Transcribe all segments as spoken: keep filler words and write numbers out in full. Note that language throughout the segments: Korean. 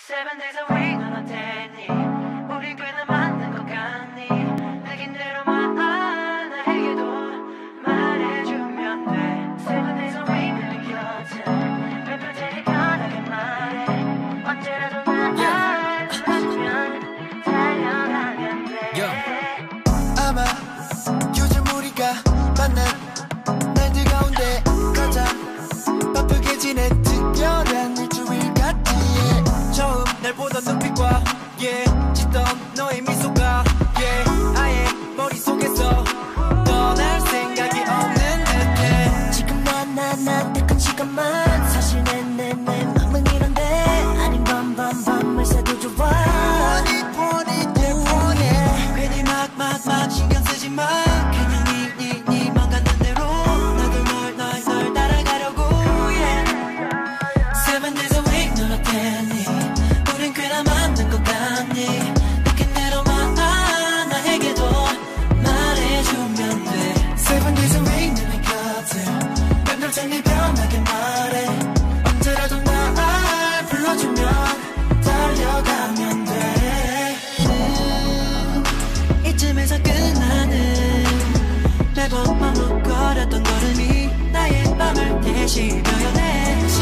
Seven days a week 넌 어땠니? 우리 꽤나 맞는 것 같니? 느낀대로만 나에게도 말해주면 돼. Seven days a week 내 곁에 몇 편째니 편하게 말해. 언제라도 날 불러주면 달려가면 돼. 아마 요즘 우리가 만난 날들 가운데 가장 바쁘게 지낸 특별한 일주일 같지. 처음 날 보던 눈빛과 yeah, 짓던 너의 미소가 yeah, 아예 머릿속에서 떠날 생각이 없는 듯해. 지금 나나나 딱 시간만 사실 내내내 맘은 이런데 아닌 밤밤밤 물새도 좋아. 원이 원이 내 원해. 괜히 막 막 막 신경 쓰지 마. 그냥 니니니만 가는 대로 나도 널 널 널 따라가려고 yeah. Seven days a week 넌 어땠니? 우린 꽤나 맞는 것 같니? 느낀 대로만 나에게도 말해주면 돼. Seven days a week 내 곁에 몇 년째니 편하게 말해. 언제라도 날 불러주면 달려가면 돼. 음, 이쯤에서 끝나는 매번 머뭇거렸던 걸음이 나의 맘을 대신 표현해줘.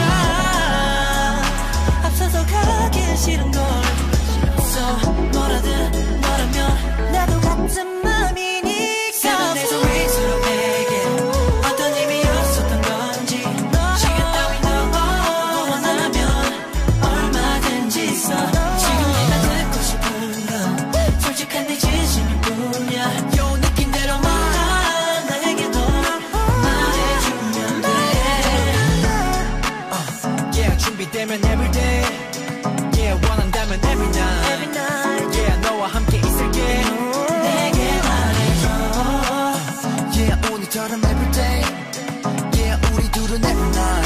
앞서서 가기 싫은 걸 So 뭐라든 너라면 나도 같은 맘이니까. Seven days a week 서로 내게 어떤 의미 없었던 건지 시간 따위 너 원하면 얼마든지 써. 지금 내가 듣고 싶은 건 솔직한 네 진심일 뿐이야. 요 느낀대로만 나에게도 말해주면 돼. uh, Yeah 준비되면 everyday Yeah 원한다면 every night, every night. Yeah 너와 함께 있을게. 내게 말해줘 uh, Yeah 오늘처럼 everyday Yeah 우리 둘은 every night.